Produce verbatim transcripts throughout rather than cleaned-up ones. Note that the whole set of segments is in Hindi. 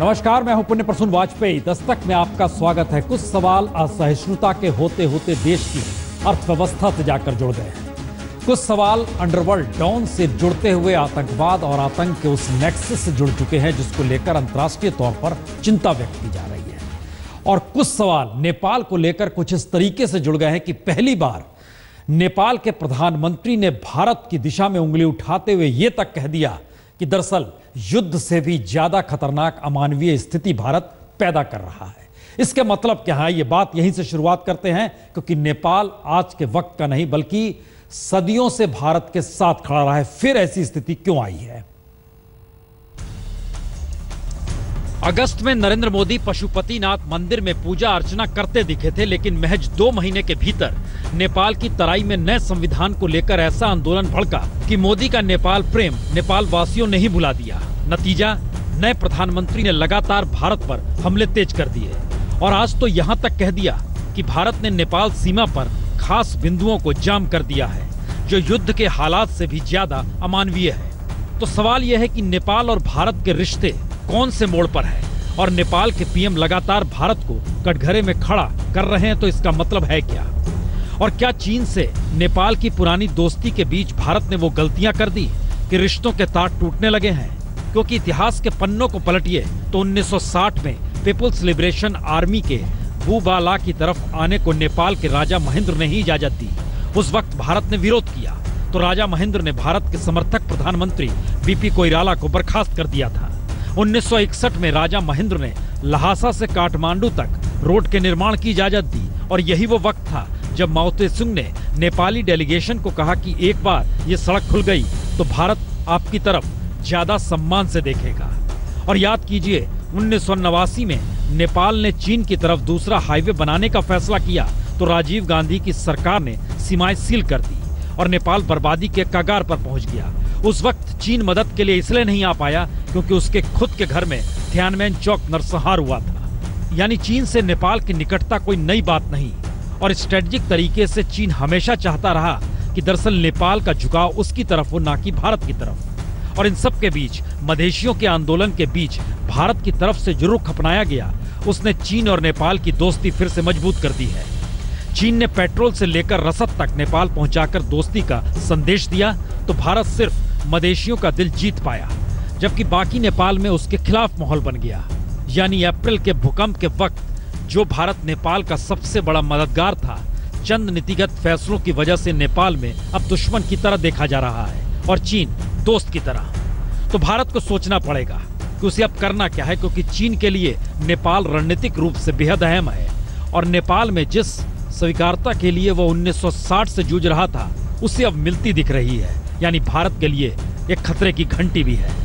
नमस्कार, मैं हूं पुण्य प्रसून वाजपेयी। दस्तक में आपका स्वागत है। कुछ सवाल असहिष्णुता के होते होते देश की अर्थव्यवस्था से जाकर जुड़ गए हैं। कुछ सवाल अंडरवर्ल्ड डॉन से जुड़ते हुए आतंकवाद और आतंक के उस नेक्सस से जुड़ चुके हैं जिसको लेकर अंतर्राष्ट्रीय तौर पर चिंता व्यक्त की जा रही है। और कुछ सवाल नेपाल को लेकर कुछ इस तरीके से जुड़ गए हैं कि पहली बार नेपाल के प्रधानमंत्री ने भारत की दिशा में उंगली उठाते हुए यह तक कह दिया कि दरअसल युद्ध से भी ज्यादा खतरनाक अमानवीय स्थिति भारत पैदा कर रहा है। इसके मतलब क्या है, ये बात यहीं से शुरुआत करते हैं, क्योंकि नेपाल आज के वक्त का नहीं बल्कि सदियों से भारत के साथ खड़ा रहा है। फिर ऐसी स्थिति क्यों आई है? अगस्त में नरेंद्र मोदी पशुपतिनाथ मंदिर में पूजा अर्चना करते दिखे थे, लेकिन महज दो महीने के भीतर नेपाल की तराई में नए संविधान को लेकर ऐसा आंदोलन भड़का कि मोदी का नेपाल प्रेम नेपाल वासियों ने ही भुला दिया। नतीजा, नए प्रधानमंत्री ने लगातार भारत पर हमले तेज कर दिए और आज तो यहाँ तक कह दिया कि भारत ने नेपाल सीमा पर खास बिंदुओं को जाम कर दिया है, जो युद्ध के हालात से भी ज्यादा अमानवीय है। तो सवाल यह है कि नेपाल और भारत के रिश्ते कौन से मोड़ पर है और नेपाल के पीएम लगातार भारत को कटघरे में खड़ा कर रहे हैं, तो इसका मतलब है क्या? और क्या चीन से नेपाल की पुरानी दोस्ती के बीच भारत ने वो गलतियां कर दी कि रिश्तों के तार टूटने लगे हैं? क्योंकि इतिहास के पन्नों को पलटिए तो उन्नीस सौ साठ में पीपुल्स लिबरेशन आर्मी के बुबाला की तरफ आने को नेपाल के राजा महेंद्र ने ही इजाजत दी। उस वक्त भारत ने विरोध किया तो राजा महेंद्र ने भारत के समर्थक प्रधानमंत्री बीपी कोइराला को बर्खास्त कर दिया था। उन्नीस सौ इकसठ में राजा महेंद्र ने लहासा से काठमांडू तक रोड के निर्माण की इजाजत दी और यही वो वक्त था जब माओ त्से-तुंग ने नेपाली डेलीगेशन को कहा कि एक बार ये सड़क खुल गई तो भारत आपकी तरफ ज्यादा सम्मान से देखेगा। और याद कीजिए, उन्नीस सौ नवासी में नेपाल ने चीन की तरफ दूसरा हाईवे बनाने का फैसला किया तो राजीव गांधी की सरकार ने सीमाएं सील कर दी और नेपाल बर्बादी के कगार पर पहुंच गया। उस वक्त चीन मदद के लिए इसलिए नहीं आ पाया क्योंकि उसके खुद के घर में थियानमेन चौक नरसंहार हुआ था। यानी चीन से नेपाल की निकटता कोई नई बात नहीं और स्ट्रेटेजिक तरीके से चीन हमेशा चाहता रहा कि दरअसल नेपाल का झुकाव उसकी तरफ हो, ना कि भारत की तरफ। और इन सब के बीच मधेशियों के आंदोलन के बीच भारत की तरफ से जो रुख अपनाया गया उसने चीन और नेपाल की दोस्ती फिर से मजबूत कर दी है। चीन ने पेट्रोल से लेकर रसद तक नेपाल पहुंचाकर दोस्ती का संदेश दिया तो भारत सिर्फ मधेशियों का दिल जीत पाया, जबकि बाकी नेपाल में उसके खिलाफ माहौल बन गया। यानी अप्रैल के भूकंप के वक्त जो भारत नेपाल का सबसे बड़ा मददगार था, चंद नीतिगत फैसलों की वजह से नेपाल में अब दुश्मन की तरह देखा जा रहा है और चीन दोस्त की तरह। तो भारत को सोचना पड़ेगा कि उसे अब करना क्या है, क्योंकि चीन के लिए नेपाल रणनीतिक रूप से बेहद अहम है और नेपाल में जिस स्वीकारता के लिए वो उन्नीस सौ साठ से जूझ रहा था उसे अब मिलती दिख रही है। यानी भारत के लिए एक खतरे की घंटी भी है।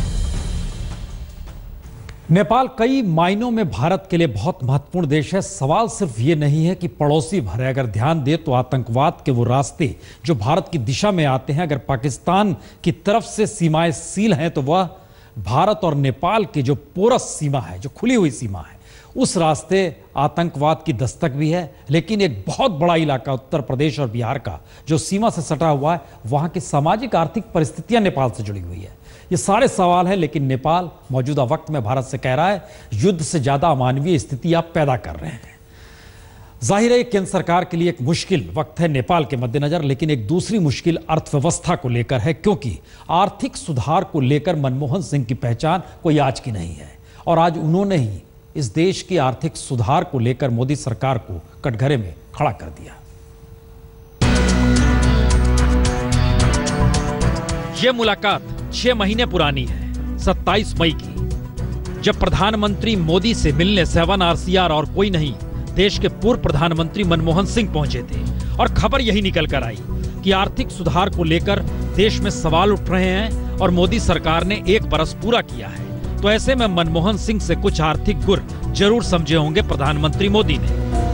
नेपाल कई मायनों में भारत के लिए बहुत महत्वपूर्ण देश है। सवाल सिर्फ ये नहीं है कि पड़ोसी भर है। अगर ध्यान दे तो आतंकवाद के वो रास्ते जो भारत की दिशा में आते हैं, अगर पाकिस्तान की तरफ से सीमाएं सील हैं तो वह भारत और नेपाल की जो पोरस सीमा है, जो खुली हुई सीमा है, उस रास्ते आतंकवाद की दस्तक भी है। लेकिन एक बहुत बड़ा इलाका उत्तर प्रदेश और बिहार का जो सीमा से सटा हुआ है, वहां की सामाजिक आर्थिक परिस्थितियां नेपाल से जुड़ी हुई है। ये सारे सवाल है, लेकिन नेपाल मौजूदा वक्त में भारत से कह रहा है युद्ध से ज्यादा अमानवीय स्थिति आप पैदा कर रहे हैं। जाहिर है केंद्र सरकार के लिए एक मुश्किल वक्त है नेपाल के मद्देनजर, लेकिन एक दूसरी मुश्किल अर्थव्यवस्था को लेकर है, क्योंकि आर्थिक सुधार को लेकर मनमोहन सिंह की पहचान कोई आज की नहीं है और आज उन्होंने ही इस देश की आर्थिक सुधार को लेकर मोदी सरकार को कटघरे में खड़ा कर दिया। यह मुलाकात छह महीने पुरानी है, सत्ताईस मई की, जब प्रधानमंत्री मोदी से मिलने सेवन आरसीआर और कोई नहीं, देश के पूर्व प्रधानमंत्री मनमोहन सिंह पहुंचे थे और खबर यही निकल कर आई कि आर्थिक सुधार को लेकर देश में सवाल उठ रहे हैं और मोदी सरकार ने एक बरस पूरा किया है। तो ऐसे में मनमोहन सिंह से कुछ आर्थिक गुर जरूर समझे होंगे प्रधानमंत्री मोदी ने।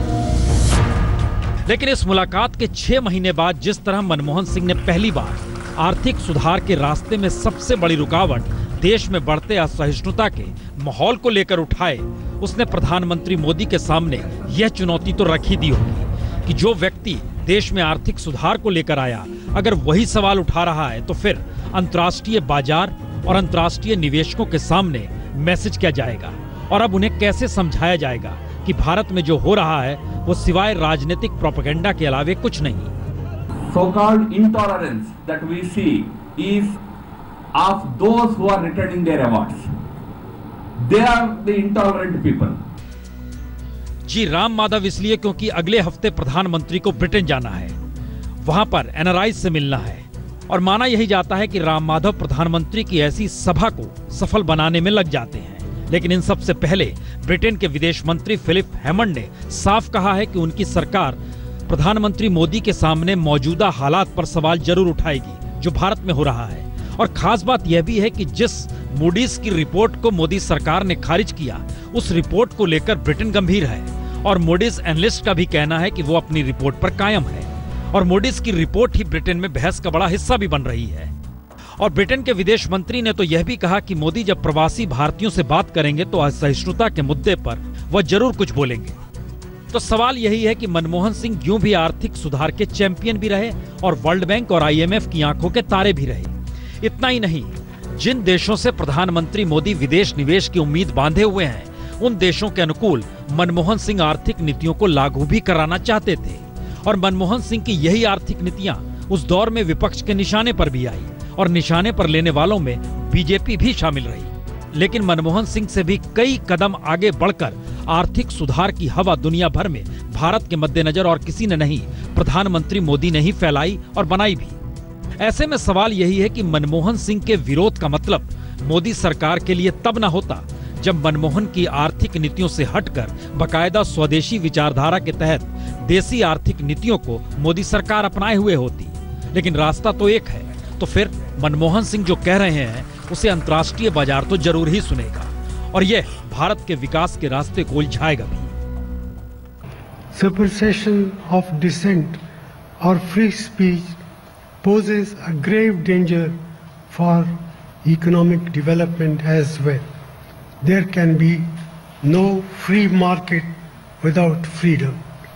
लेकिन इस मुलाकात के छह महीने बाद जिस तरह मनमोहन सिंह ने पहली बार आर्थिक सुधार के रास्ते में सबसे बड़ी रुकावट देश में बढ़ते असहिष्णुता के माहौल को लेकर उठाए, उसने प्रधानमंत्री मोदी के सामने यह चुनौती तो रख ही दी होगी कि जो व्यक्ति देश में आर्थिक सुधार को लेकर आया, अगर वही सवाल उठा रहा है तो फिर अंतर्राष्ट्रीय बाजार और अंतर्राष्ट्रीय निवेशकों के सामने मैसेज क्या जाएगा और अब उन्हें कैसे समझाया जाएगा कि भारत में जो हो रहा है वो सिवाय राजनीतिक प्रोपेगेंडा के अलावे कुछ नहीं। So-called intolerance that we see is of those who are returning their awards. They are the intolerant people. जी राम माधव इसलिए क्योंकि अगले हफ्ते प्रधानमंत्री को ब्रिटेन जाना है, वहां पर एनआरआई से मिलना है और माना यही जाता है कि राम माधव प्रधानमंत्री की ऐसी सभा को सफल बनाने में लग जाते हैं। लेकिन इन सबसे पहले ब्रिटेन के विदेश मंत्री फिलिप हैमंड ने साफ कहा है कि उनकी सरकार प्रधानमंत्री मोदी के सामने मौजूदा हालात पर सवाल जरूर उठाएगी जो भारत में हो रहा है। और खास बात यह भी है कि जिस मूडीज की रिपोर्ट को मोदी सरकार ने खारिज किया, उस रिपोर्ट को लेकर ब्रिटेन गंभीर है और मूडीज एनालिस्ट का भी कहना है कि वो अपनी रिपोर्ट पर कायम है और मूडीज की रिपोर्ट ही ब्रिटेन में बहस का बड़ा हिस्सा भी बन रही है। और ब्रिटेन के विदेश मंत्री ने तो यह भी कहा कि मोदी जब प्रवासी भारतीयों से बात करेंगे तो असहिष्णुता के मुद्दे पर वह जरूर कुछ बोलेंगे। तो सवाल यही है कि मनमोहन सिंह यूं भी आर्थिक सुधार के चैंपियन भी रहे और वर्ल्ड बैंक और आईएमएफ की आंखों के तारे भी रहे। इतना ही नहीं, जिन देशों से प्रधानमंत्री मोदी विदेश निवेश की उम्मीद बांधे हुए हैं, उन देशों के अनुकूल मनमोहन सिंह आर्थिक नीतियों को लागू भी कराना चाहते थे और मनमोहन सिंह की यही आर्थिक नीतियां उस दौर में विपक्ष के निशाने पर भी आई और निशाने पर लेने वालों में बीजेपी भी शामिल रही। लेकिन मनमोहन सिंह से भी कई कदम आगे बढ़कर आर्थिक सुधार की हवा दुनिया भर में भारत के मद्देनजर और किसी ने नहीं, प्रधानमंत्री मोदी ने ही फैलाई और बनाई भी। ऐसे में सवाल यही है कि मनमोहन सिंह के विरोध का मतलब मोदी सरकार के लिए तब न होता जब मनमोहन की आर्थिक नीतियों से हटकर बकायदा स्वदेशी विचारधारा के तहत देसी आर्थिक नीतियों को मोदी सरकार अपनाए हुए होती। लेकिन रास्ता तो एक है, तो फिर मनमोहन सिंह जो कह रहे हैं उसे अंतर्राष्ट्रीय बाजार तो जरूर ही सुनेगा और यह भारत के विकास के रास्ते को उलझाएगा भी। Suppression of dissent or free speech poses a grave danger for economic development as well. There can be no free market without freedom.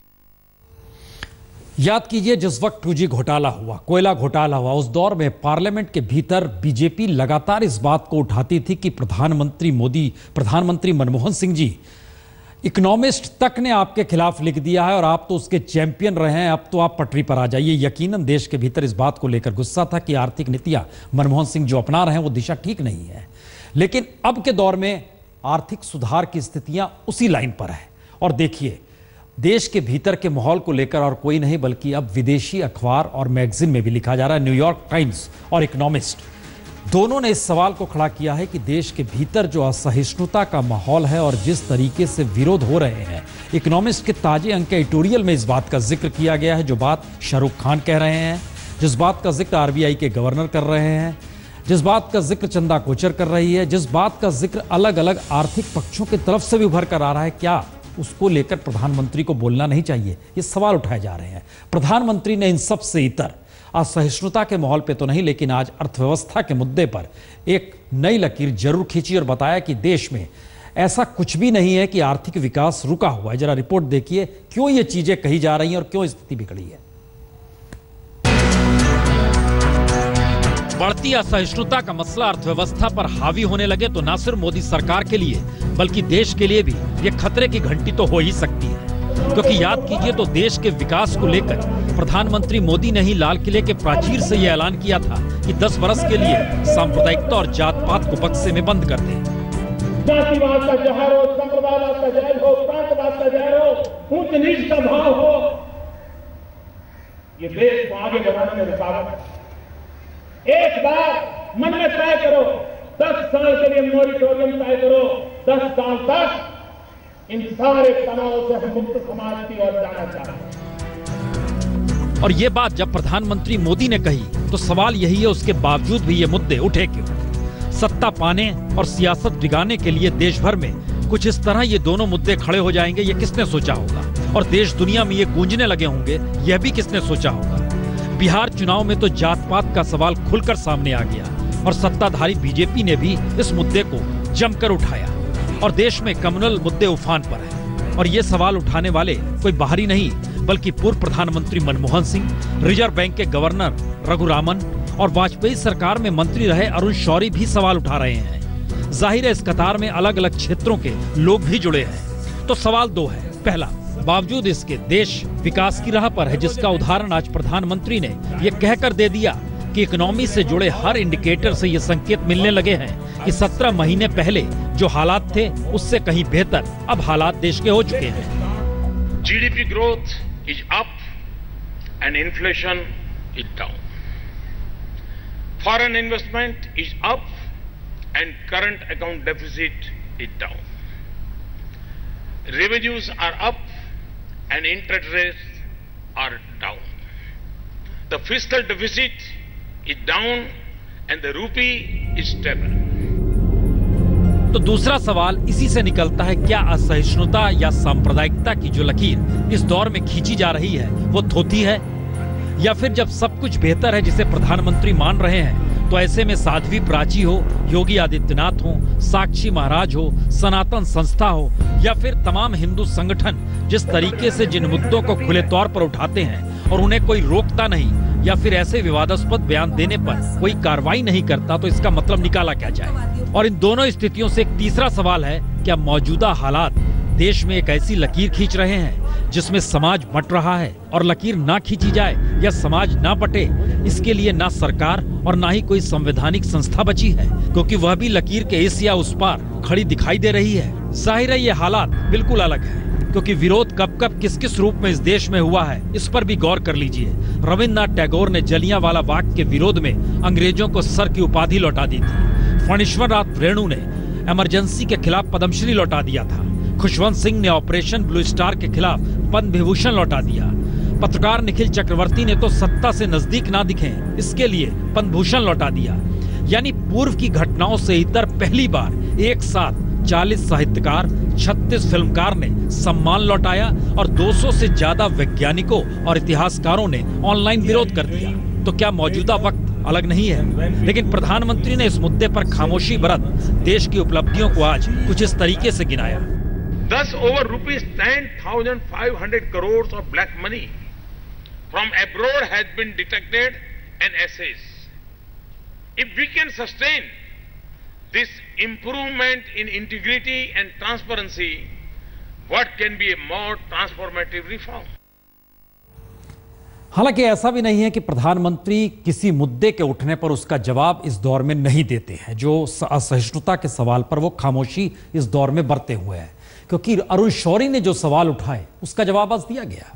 याद कीजिए जिस वक्त टू जी घोटाला हुआ, कोयला घोटाला हुआ, उस दौर में पार्लियामेंट के भीतर बीजेपी लगातार इस बात को उठाती थी कि प्रधानमंत्री मोदी, प्रधानमंत्री मनमोहन सिंह जी, इकोनॉमिस्ट तक ने आपके खिलाफ लिख दिया है और आप तो उसके चैंपियन रहे हैं, अब तो आप पटरी पर आ जाइए। यकीनन देश के भीतर इस बात को लेकर गुस्सा था कि आर्थिक नीतियां मनमोहन सिंह जो अपना रहे हैं वो दिशा ठीक नहीं है। लेकिन अब के दौर में आर्थिक सुधार की स्थितियां उसी लाइन पर है और देखिए देश के भीतर के माहौल को लेकर और कोई नहीं बल्कि अब विदेशी अखबार और मैगजीन में भी लिखा जा रहा है। न्यूयॉर्क टाइम्स और इकोनॉमिस्ट दोनों ने इस सवाल को खड़ा किया है कि देश के भीतर जो असहिष्णुता का माहौल है और जिस तरीके से विरोध हो रहे हैं, इकोनॉमिस्ट के ताजे अंक के एडिटोरियल में इस बात का जिक्र किया गया है, जो बात शाहरुख खान कह रहे हैं, जिस बात का जिक्र आरबीआई के गवर्नर कर रहे हैं, जिस बात का जिक्र चंदा कोचर कर रही है, जिस बात का जिक्र अलग अलग आर्थिक पक्षों की तरफ से भी उभर कर आ रहा है, क्या उसको लेकर प्रधानमंत्री को बोलना नहीं चाहिए? ये सवाल उठाए जा रहे हैं। प्रधानमंत्री ने इन सब से इतर असहिष्णुता के माहौल पे तो नहीं, लेकिन आज अर्थव्यवस्था के मुद्दे पर एक नई लकीर जरूर खींची और बताया कि देश में ऐसा कुछ भी नहीं है कि आर्थिक विकास रुका हुआ है। जरा रिपोर्ट देखिए क्यों ये चीजें कही जा रही हैं और क्यों स्थिति बिगड़ी है। बढ़ती असहिष्णुता का मसला अर्थव्यवस्था पर हावी होने लगे तो न सिर्फ मोदी सरकार के लिए बल्कि देश के लिए भी ये खतरे की घंटी तो हो ही सकती है। क्योंकि याद कीजिए तो देश के विकास को लेकर प्रधानमंत्री मोदी ने ही लाल किले के प्राचीर से यह ऐलान किया था कि दस वर्ष के लिए सांप्रदायिकता और जात पात को बक्से में बंद कर दें। जातिवाद का जहर हो, संप्रदायवाद का जहर हो, प्रांतवाद का जहर हो, ऊंच नीच का भाव हो, ये देश को आगे बढ़ाने में रुकावट है। एक बार मन में तय करो, दस साल के लिए मोरिटोरियम तय करो, दस साल तक इन सारे तनाव से हम मुक्त समाज की ओर जाना चाहते हैं। और ये बात जब प्रधानमंत्री मोदी ने कही तो सवाल यही है, उसके बावजूद भी ये मुद्दे उठे क्यों? सत्ता पाने और सियासत बिगाड़ने के लिए देश भर में कुछ इस तरह ये दोनों मुद्दे खड़े हो जाएंगे, ये किसने सोचा होगा? और देश दुनिया में ये गूंजने लगे होंगे, यह भी किसने सोचा होगा? बिहार चुनाव में तो जात पात का सवाल खुलकर सामने आ गया और सत्ताधारी बीजेपी ने भी इस मुद्दे को जमकर उठाया और देश में कम्युनल मुद्दे उफान पर है। और ये सवाल उठाने वाले कोई बाहरी नहीं बल्कि पूर्व प्रधानमंत्री मनमोहन सिंह, रिजर्व बैंक के गवर्नर रघुरामन और वाजपेयी सरकार में मंत्री रहे अरुण शौरी भी सवाल उठा रहे हैं। जाहिर है इस कतार में अलग अलग क्षेत्रों के लोग भी जुड़े हैं। तो सवाल दो है। पहला, बावजूद इसके देश विकास की राह पर है, जिसका उदाहरण आज प्रधानमंत्री ने ये कहकर दे दिया कि इकोनॉमी से जुड़े हर इंडिकेटर से ये संकेत मिलने लगे हैं कि सत्रह महीने पहले जो हालात थे उससे कहीं बेहतर अब हालात देश के हो चुके हैं। GDP growth is up and inflation is down. Foreign investment is up and current account deficit is down. Revenues are up and interest rates are down. The fiscal deficit is down and the rupee is stable. तो दूसरा सवाल इसी से निकलता है, क्या असहिष्णुता या सांप्रदायिकता की जो लकीर इस दौर में खींची जा रही है वो थोथी है, या फिर जब सब कुछ बेहतर है जिसे प्रधानमंत्री मान रहे हैं तो ऐसे में साध्वी प्राची हो, योगी आदित्यनाथ हो, साक्षी महाराज हो, सनातन संस्था हो या फिर तमाम हिंदू संगठन जिस तरीके से जिन मुद्दों को खुले तौर पर उठाते हैं और उन्हें कोई रोकता नहीं या फिर ऐसे विवादास्पद बयान देने पर कोई कार्रवाई नहीं करता, तो इसका मतलब निकाला क्या जाए। और इन दोनों स्थितियों से एक तीसरा सवाल है, क्या मौजूदा हालात देश में एक ऐसी लकीर खींच रहे हैं जिसमें समाज बंट रहा है, और लकीर ना खींची जाए या समाज ना बटे इसके लिए ना सरकार और ना ही कोई संवैधानिक संस्था बची है, क्योंकि वह भी लकीर के इस या उस पार खड़ी दिखाई दे रही है। जाहिर है ये हालात बिल्कुल अलग है, क्योंकि विरोध कब कब किस किस रूप में इस देश में हुआ है इस पर भी गौर कर लीजिए। रविन्द्रनाथ टैगोर ने जलियांवाला बाग के विरोध में अंग्रेजों को सर की उपाधि लौटा दी थी। फणीश्वर नाथ रेणु ने इमरजेंसी के खिलाफ पद्मश्री लौटा दिया था। खुशवंत सिंह ने ऑपरेशन ब्लू स्टार के खिलाफ पद्म विभूषण लौटा दिया। पत्रकार निखिल चक्रवर्ती ने तो सत्ता से नजदीक ना दिखें इसके लिए पद्म भूषण लौटा दिया। यानी पूर्व की घटनाओं से इतर पहली बार एक साथ चालीस साहित्यकार, छत्तीस फिल्मकार ने सम्मान लौटाया और दो सौ से ज्यादा वैज्ञानिकों और इतिहासकारों ने ऑनलाइन विरोध कर दिया। तो क्या मौजूदा वक्त अलग नहीं है? लेकिन प्रधानमंत्री ने इस मुद्दे पर खामोशी बरत देश की उपलब्धियों को आज कुछ इस तरीके से गिनाया। Thus, over rupees ten thousand five hundred crores of black money from abroad has been detected and assessed. If we can sustain this improvement in integrity and transparency, what can be a more transformative reform? हालांकि ऐसा भी नहीं है कि प्रधानमंत्री किसी मुद्दे के उठने पर उसका जवाब इस दौर में नहीं देते हैं। जो असहिष्णुता के सवाल पर वो खामोशी इस दौर में बरते हुए हैं, क्योंकि अरुण शौरी ने जो सवाल उठाए उसका जवाब आज दिया गया।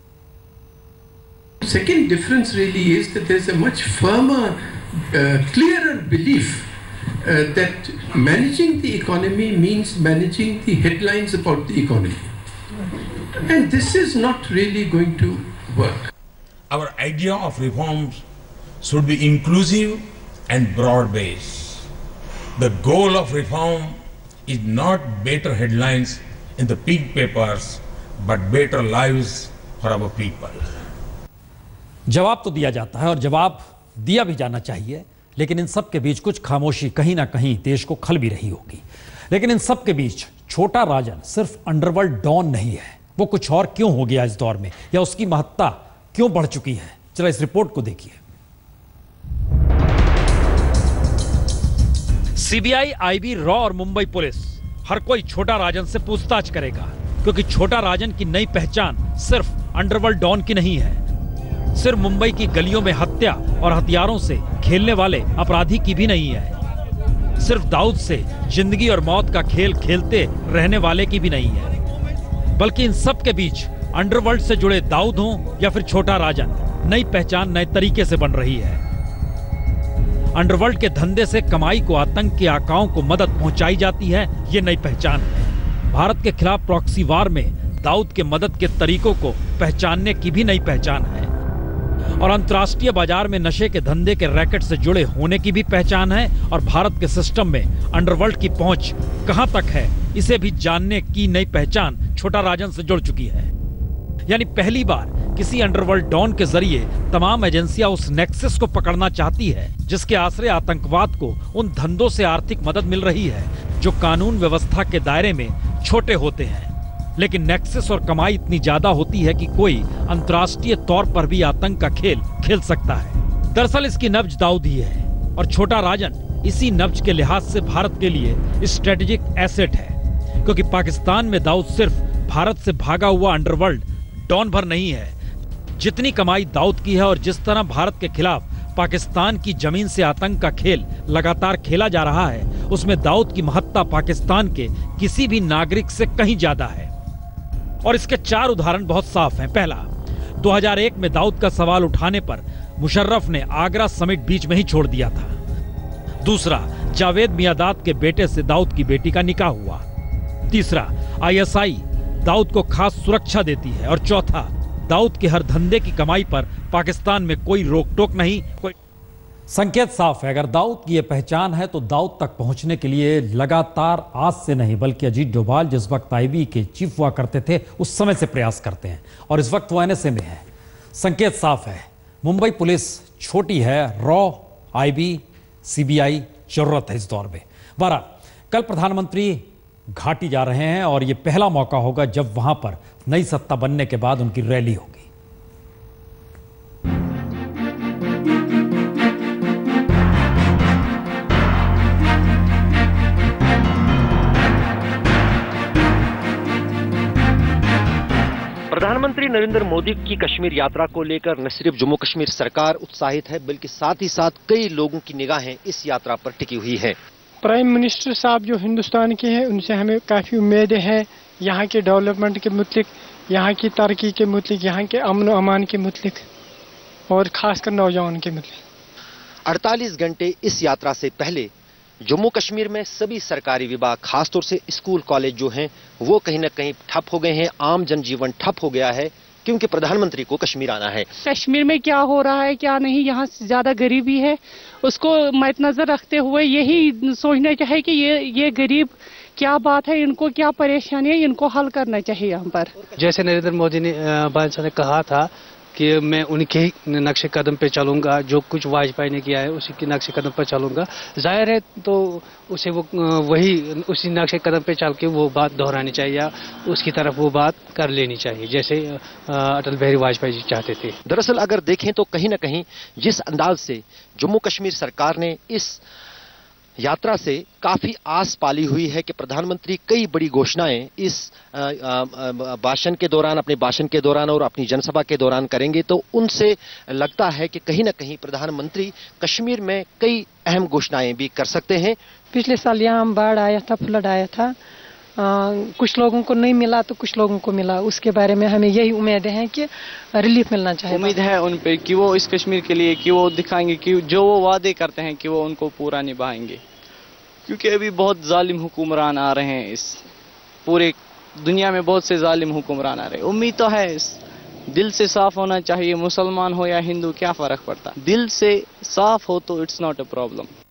Second difference really is that there is a much firmer, uh, clearer belief uh, that managing the economy means managing the headlines about the economy, and this is not really going to work. Our idea of reforms should be inclusive and broad-based. The goal of reform is not better headlines in the big papers, but better lives for our people. जवाब तो दिया जाता है और जवाब दिया भी जाना चाहिए, लेकिन इन सब के बीच कुछ खामोशी कहीं ना कहीं देश को खल भी रही होगी। लेकिन इन सब के बीच छोटा राजन सिर्फ अंडरवर्ल्ड डॉन नहीं है, वो कुछ और क्यों हो गया इस दौर में, या उसकी महत्ता क्यों बढ़ चुकी है? चलो इस रिपोर्ट को देखिए। सीबीआई, आईबी, रॉ और मुंबई पुलिस हर कोई छोटा राजन से पूछताछ करेगा, क्योंकि छोटा राजन की नई पहचान सिर्फ अंडरवर्ल्ड डॉन की नहीं है, सिर्फ मुंबई की गलियों में हत्या और हथियारों से खेलने वाले अपराधी की भी नहीं है, सिर्फ दाऊद से जिंदगी और मौत का खेल खेलते रहने वाले की भी नहीं है, बल्कि इन सब के बीच अंडरवर्ल्ड से जुड़े दाऊद हों या फिर छोटा राजन, नई पहचान नए तरीके से बन रही है। अंडरवर्ल्ड के धंधे से कमाई को आतंक के आकाओं को मदद पहुंचाई जाती है, ये नई पहचान है। भारत के खिलाफ प्रॉक्सी वार में दाऊद के मदद के तरीकों को पहचानने की भी नई पहचान है, और अंतर्राष्ट्रीय बाजार में नशे के धंधे के रैकेट से जुड़े होने की भी पहचान है, और भारत के सिस्टम में अंडरवर्ल्ड की पहुंच कहां तक है इसे भी जानने की नई पहचान छोटा राजन से जुड़ चुकी है। यानी पहली बार किसी अंडरवर्ल्ड डॉन के जरिए तमाम एजेंसियां उस नेक्सस को पकड़ना चाहती है जिसके आश्रय आतंकवाद को उन धंधों से आर्थिक मदद मिल रही है जो कानून व्यवस्था के दायरे में छोटे होते हैं, लेकिन नेक्सस और कमाई इतनी ज्यादा होती है कि कोई अंतर्राष्ट्रीय तौर पर भी आतंक का खेल खेल सकता है। दरअसल इसकी नब्ज दाऊद ही है, और छोटा राजन इसी नब्ज के लिहाज से भारत के लिए स्ट्रेटेजिक एसेट है, क्योंकि पाकिस्तान में दाऊद सिर्फ भारत से भागा हुआ अंडरवर्ल्ड डॉन भर नहीं है। जितनी कमाई दाऊद की है और जिस तरह भारत के खिलाफ पाकिस्तान की जमीन से आतंक का खेल लगातार खेला जा रहा है, उसमें दाऊद की महत्ता पाकिस्तान के किसी भी नागरिक से कहीं ज्यादा है। और इसके चार उदाहरण बहुत साफ हैं। पहला, दो हज़ार एक में दाऊद का सवाल उठाने पर मुशर्रफ ने आगरा समिट बीच में ही छोड़ दिया था। दूसरा, जावेद मियादाद के बेटे से दाऊद की बेटी का निकाह हुआ। तीसरा, आईएसआई दाऊद को खास सुरक्षा देती है। और चौथा, दाऊद के हर धंधे की कमाई पर पाकिस्तान में कोई रोक टोक नहीं। कोई संकेत साफ है, अगर दाऊद की यह पहचान है तो दाऊद तक पहुंचने के लिए लगातार आज से नहीं बल्कि अजीत डोभाल जिस वक्त आईबी के चीफ हुआ करते थे उस समय से प्रयास करते हैं, और इस वक्त वो एनएसए में है। संकेत साफ है, मुंबई पुलिस छोटी है, रॉ आईबी सीबीआई जरूरत है इस दौर में। बहरहाल, कल प्रधानमंत्री घाटी जा रहे हैं और यह पहला मौका होगा जब वहां पर नई सत्ता बनने के बाद उनकी रैली होगी। प्रधानमंत्री नरेंद्र मोदी की कश्मीर यात्रा को लेकर न सिर्फ जम्मू कश्मीर सरकार उत्साहित है, बल्कि साथ ही साथ कई लोगों की निगाहें इस यात्रा पर टिकी हुई है। प्राइम मिनिस्टर साहब जो हिंदुस्तान के हैं, उनसे हमें काफ़ी उम्मीदें हैं यहाँ के डेवलपमेंट के मुतलिक, यहाँ की तरक्की के मुतलिक, यहाँ के अमन व अमान के मुतलिक और ख़ासकर नौजवान के मुतलिक। अड़तालीस घंटे इस यात्रा से पहले जम्मू कश्मीर में सभी सरकारी विभाग, खासतौर से स्कूल कॉलेज जो हैं वो कहीं ना कहीं ठप हो गए हैं। आम जनजीवन ठप हो गया है क्योंकि प्रधानमंत्री को कश्मीर आना है। कश्मीर में क्या हो रहा है क्या नहीं, यहाँ ज्यादा गरीबी है, उसको मद्देनजर रखते हुए यही सोचना चाहिए कि ये ये गरीब क्या बात है, इनको क्या परेशानी है, इनको हल करना चाहिए यहाँ पर। जैसे नरेंद्र मोदी ने बादशाह ने कहा था कि मैं उनके ही नक्शे कदम पे चलूंगा, जो कुछ वाजपेयी ने किया है उसी के नक्शे कदम पर चलूंगा। जाहिर है तो उसे वो वही उसी नक्शे कदम पे चल के वो बात दोहरानी चाहिए या उसकी तरफ वो बात कर लेनी चाहिए, जैसे अटल बिहारी वाजपेयी जी चाहते थे। दरअसल अगर देखें तो कहीं ना कहीं जिस अंदाज से जम्मू कश्मीर सरकार ने इस यात्रा से काफी आस पाली हुई है कि प्रधानमंत्री कई बड़ी घोषणाएं इस भाषण के दौरान, अपने भाषण के दौरान और अपनी जनसभा के दौरान करेंगे, तो उनसे लगता है कि कहीं ना कहीं प्रधानमंत्री कश्मीर में कई अहम घोषणाएं भी कर सकते हैं। पिछले साल यहाँ बाढ़ आया था, फ्लड आया था, आ, कुछ लोगों को नहीं मिला तो कुछ लोगों को मिला। उसके बारे में हमें यही उम्मीद है कि रिलीफ मिलना चाहिए। उम्मीद है उन पे कि वो इस कश्मीर के लिए कि वो दिखाएंगे कि जो वो वादे करते हैं कि वो उनको पूरा निभाएंगे, क्योंकि अभी बहुत जालिम हुक्मरान आ रहे हैं, इस पूरे दुनिया में बहुत से जालिम हुक्मरान आ रहे हैं। उम्मीद तो है, इस दिल से साफ होना चाहिए, मुसलमान हो या हिंदू क्या फर्क पड़ता, दिल से साफ हो तो इट्स नॉट अ प्रॉब्लम।